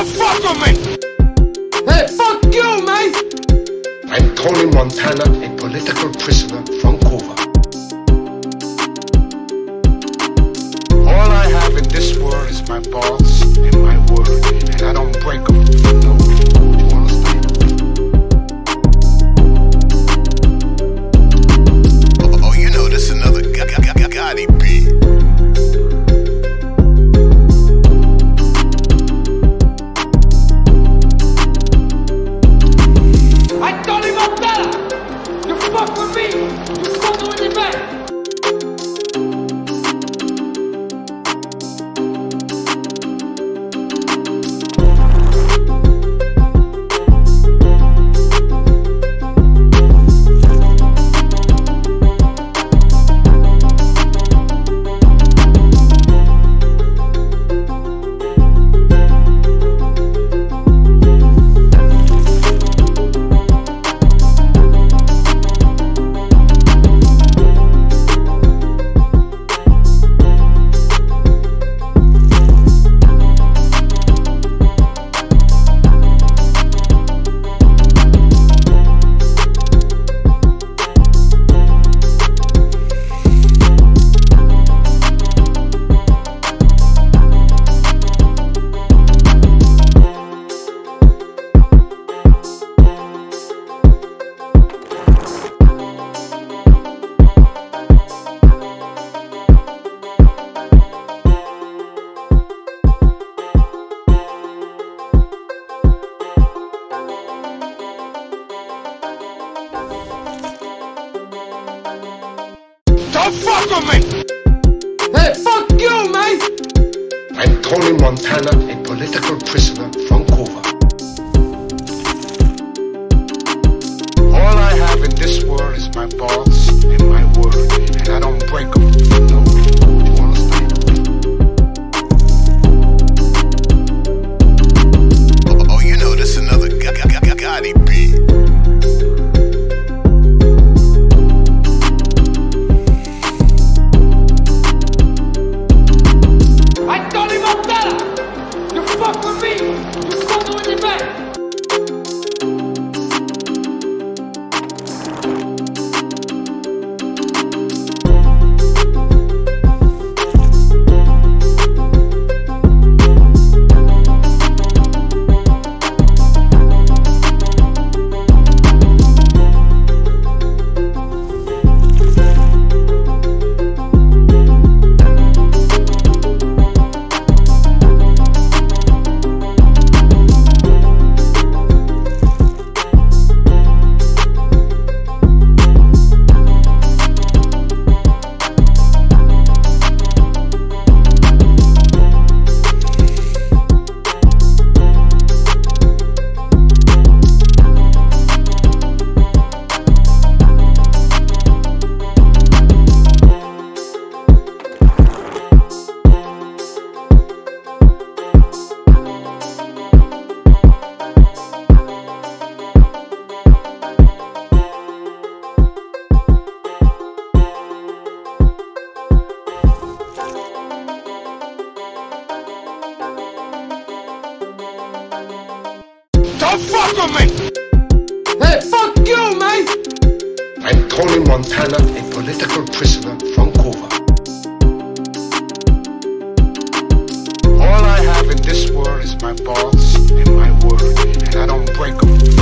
Don't fuck with me! Hey, fuck you, man! I'm Tony Montana, a political prisoner from Cuba. All I have in this world is my balls and my word, and I don't break them. No, you understand? Oh, you know this another Gatti beat. I told him I'm better! You fuck with me! You fuck with me back! Don't fuck with me! Hey, fuck you, man! I'm Tony Montana, a political prisoner from Cuba. All I have in this world is my balls and my word, and I don't break them. No, you understand? Oh, you know this another Gatti beat. I told him I'm better! You fuck with me! You fuck with me back! Don't fuck with me! Hey, fuck you, man! I'm Tony Montana, a political prisoner from Cuba. All I have in this world is my balls and my word, and I don't break them.